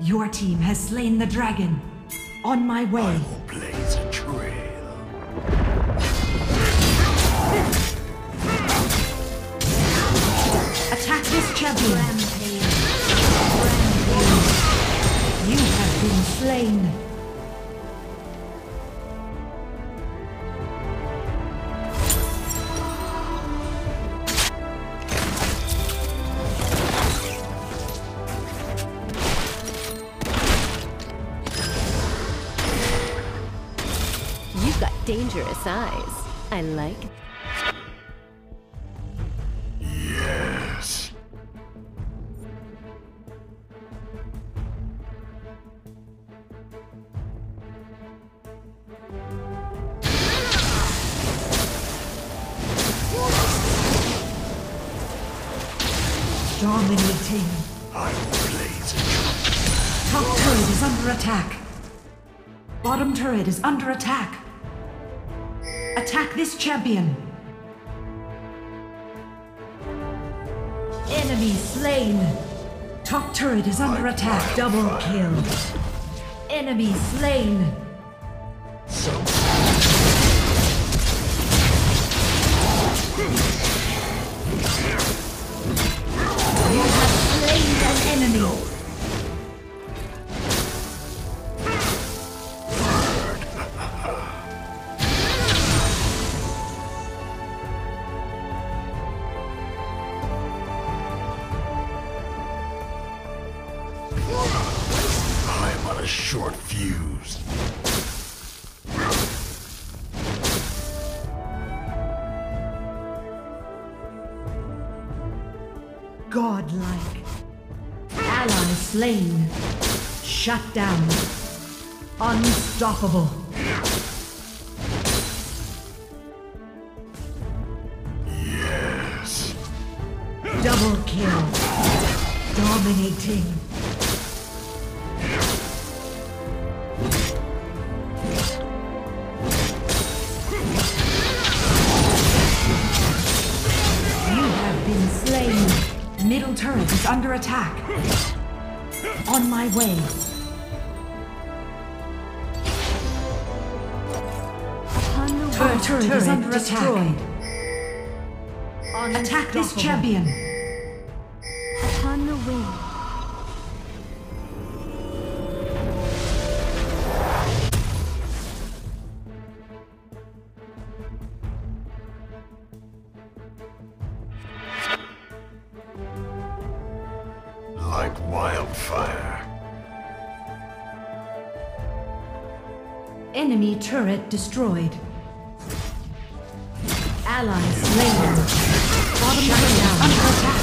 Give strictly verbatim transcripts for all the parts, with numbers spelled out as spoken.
Your team has slain the dragon. On my way. I will blaze a trail. Attack this champion. Rampage. Rampage. You have been slain. You've got dangerous eyes. I like it. Yes. Dominating. I will blaze a trail. Top turret is under attack. Bottom turret is under attack. Attack this champion. Enemy slain. Top turret is under attack. Double kill. Enemy slain. So You have slain an enemy. I'm on a short fuse. Godlike. Ally slain. Shut down. Unstoppable. Yes. Double kill. Dominating. You have been slain. Middle turret is under attack. On my way. Top turret is under attack. Attack this champion. Upon the wing. Like wildfire. Enemy turret destroyed. Allies slain. Bottom turret down. Under attack.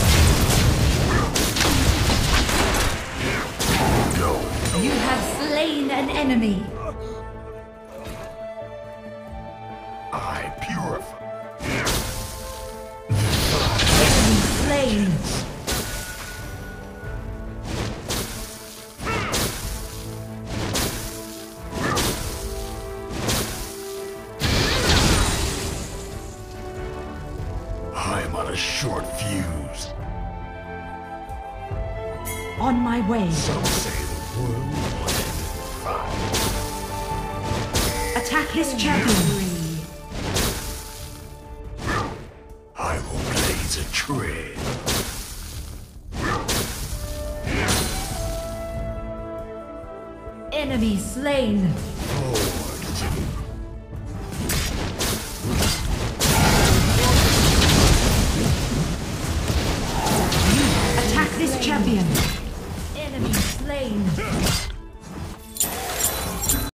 Go. You have slain an enemy. I purify. Enemy slain. I'm on a short fuse. On my way. Some say the world will end in fire. Attack this champion. I will blaze a trail. Enemy slain. Forward to Attack this champion. Enemy slain.